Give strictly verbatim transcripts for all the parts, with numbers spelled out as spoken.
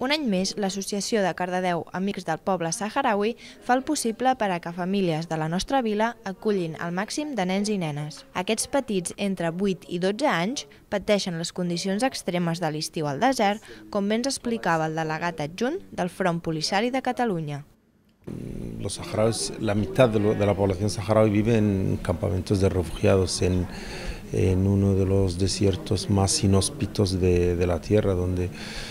Un any més, l'Associació de Cardedeu Amics del Poble Saharaui fa el possible per a que famílies de la nostra vila acullin el màxim de nens i nenes. Aquests petits entre vuit i dotze anys pateixen les condicions extremes de l'estiu al desert, com bé ens explicava el delegat adjunt del Front Polisari de Catalunya. Los saharauis, la mitad de, lo, de la población saharaui vive en campamentos de refugiados en, en uno de los desiertos más inhóspitos de, de la tierra, donde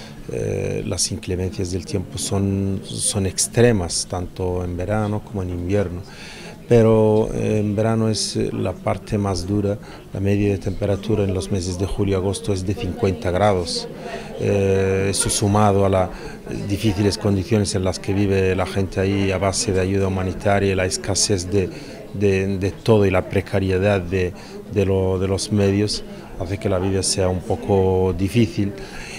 eh, las inclemencias del tiempo son, son extremas, tanto en verano como en invierno. Pero en verano es la parte más dura, la media de temperatura en los meses de julio y agosto es de cincuenta grados. Eh, eso sumado a las difíciles condiciones en las que vive la gente ahí a base de ayuda humanitaria y la escasez de, de, de todo y la precariedad de, de, lo, de los medios, hace que la vida sea un poco difícil.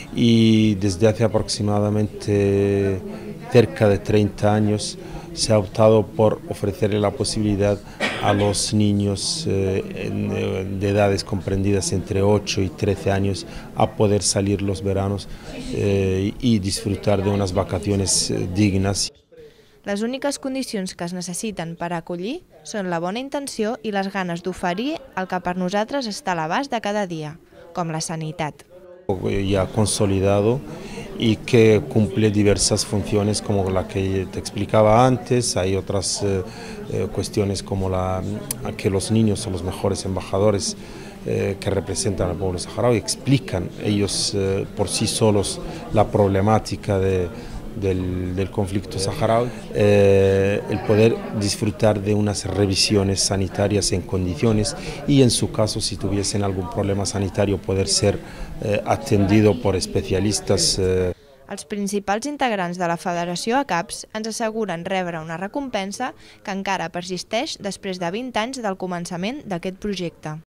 Y desde hace aproximadamente cerca de treinta años se ha optado por ofrecerle la posibilidad a los niños eh, de edades comprendidas entre ocho y trece años a poder salir los veranos eh, y disfrutar de unas vacaciones dignas. Les úniques condicions que es necessiten per acollir són la bona intenció i les ganes d'oferir el que per nosaltres està a l'abast de cada dia, com la sanitat. Ya consolidado y que cumple diversas funciones como la que te explicaba antes. Hay otras eh, eh, cuestiones como la, que los niños son los mejores embajadores eh, que representan al pueblo saharaui, explican ellos eh, por sí solos la problemática de, del, del conflicto saharaui, eh, el poder disfrutar de unas revisiones sanitarias en condiciones y en su caso, si tuviesen algún problema sanitario, poder ser eh, atendido por especialistas. Eh. Els principals integrants de la Federació A C A P S ens asseguren rebre una recompensa que encara persisteix després de vint anys del començament d'aquest projecte.